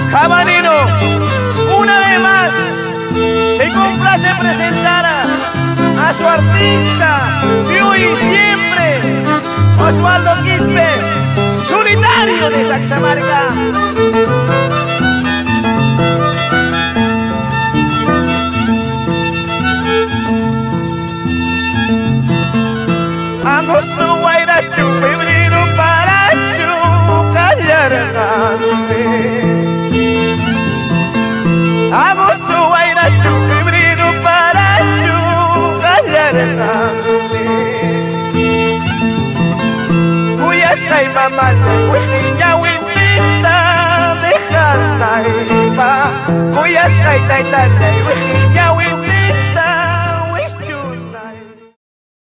Cabanino, una vez más, se complace presentar a su artista de hoy y siempre, Osvaldo Quispe, solitario de Saxamarca. Agosto, guairacho, febrero, paracho, callargante. Agosto, guairacho, febrero, paracho, callargante. Cuyasca y mamata, huejiña, huintita, dejanda iba. Cuyasca y taitata, huejiña, huintita.